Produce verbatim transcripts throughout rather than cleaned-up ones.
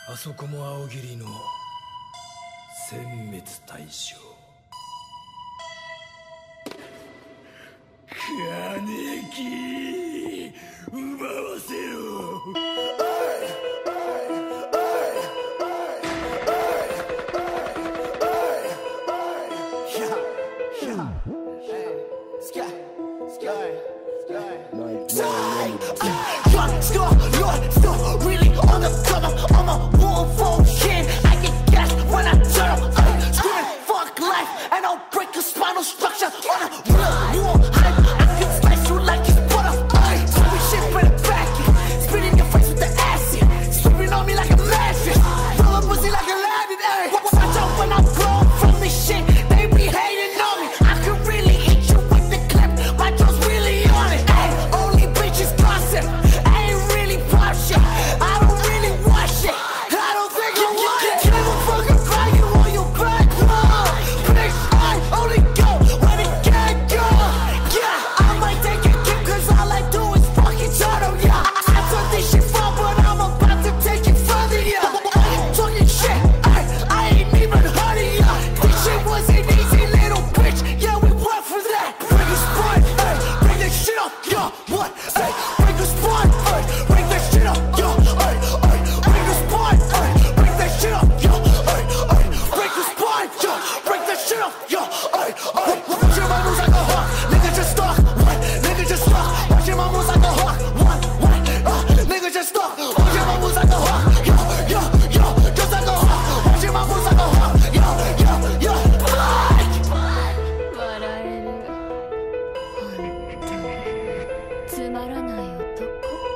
あそこも青霧の殲滅対象。金木奪わせろ。 Young star, Lord, still really on the come up. I'm a wolf kid. I get gas when I turn up. I'm screaming, fuck life, and I'll break a spinal structure on a real war hype. I can slice you like it's butter. I'm sweet shit, bring it back. Spit in your face with the acid. Sweeping on me like a mattress. Roll a pussy like a landing, ayy. Watch out when I blow from this shit. They be hating on me. I could really hit you with the clip. My jaw's really on it, ayy. Only bitches gossip. I ain't really pop shit. I don't really watch shit. I don't think you want it. Give a fucking cry, you on your back, huh? Bitch, I only go when it can't go. Yeah, I might take a kick, cause all I do is fucking turn on ya. I thought this shit fun, but I'm about to take it further, yeah. I ain't talking shit, I, I ain't even heard of ya. This shit wasn't easy, little bitch. Yeah, we work for that. Bring a spot, ay, bring that shit up, yeah. What? Ay, bring a spot, ay, bring that shit up, yeah. Ay, ay, bring a spot, ay, bring that shit up, yeah. Ay, ay, bring a spot, yeah. Bring that shit up, yeah. Ay, ay. Watching my moves like a hawk, nigga just stuck. What? Nigga just stuck. Watching my moves like a hawk. What? What? Uh, nigga just stuck. Watching my moves like a hawk. Yeah, yeah, yeah, just like a hawk. Watching my moves like a hawk. Yeah, yeah, yeah. Ay. 笑える。本当につまらない男。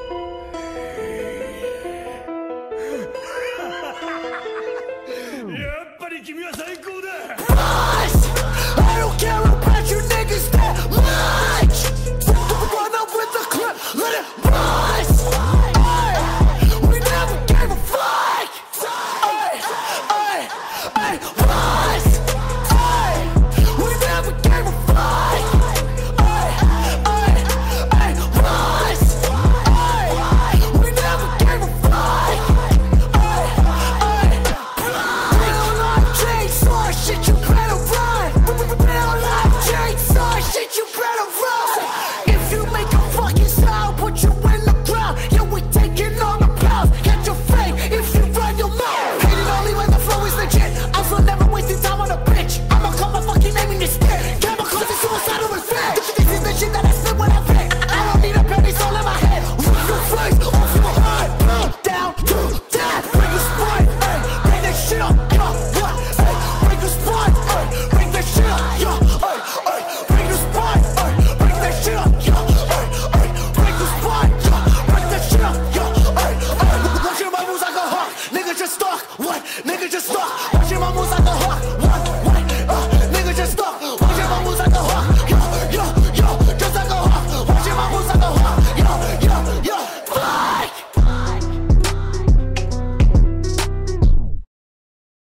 やっぱり君は最高だ。 I don't care about you niggas that much. Run up with the clip, let it bust. Ay, we never gave a fuck. Ay, ay, ay, bust. Ay, we never gave a fuck. Ay, ay, ay, bust. Ay, we never gave a fuck. Ay, ay, real life chainsaw shit, you better run. Real life chainsaw shit, you better run. If you make a fucking sound, put you in the ground. Yeah, we taking all the pounds. Catch your fame if you run your mouth. Hate it only when the flow is legit. I'm so never wasting time on a bitch. I'ma call my fucking name in this stick. Chemicals and suicidal revenge. This is the shit that I spit when I vent. I don't need a penny, all in my head. Rip your face off your heart. Down to that. Bring a spot, ay, bring that shit up, yeah. What? Ay, bring a spot, ay, bring that shit up, yeah. Ay, ay, bring the spot, ay, bring that shit up, yeah. Ay, ay, bring the spot, yeah. Bring that shit up, yeah. Ay, ay. Watching my moves like a hawk. Nigga just stuck. What? Nigga just stuck.